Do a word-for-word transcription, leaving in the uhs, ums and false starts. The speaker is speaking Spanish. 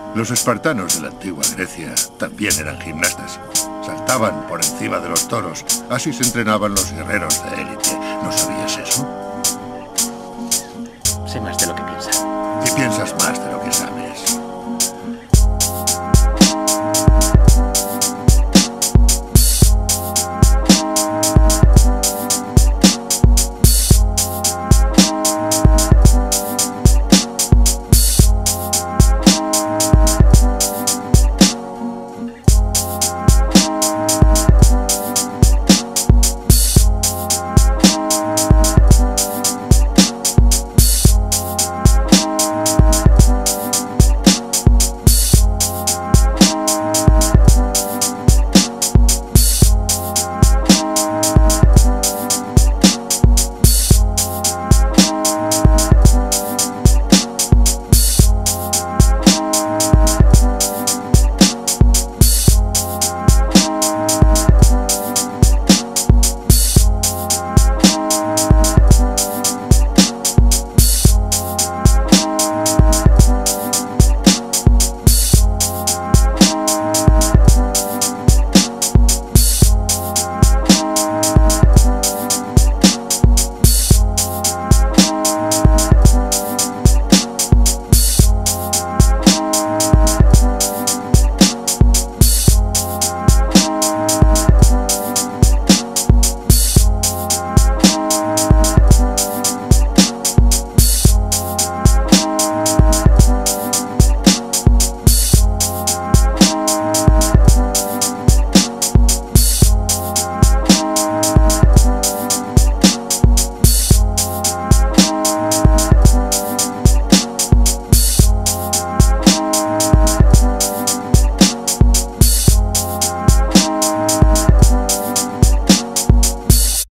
Los espartanos de la antigua Grecia también eran gimnastas. Saltaban por encima de los toros. Así se entrenaban los guerreros de élite. ¿No sabías eso? Sé más de lo que piensas. Y piensas más de lo que sabes.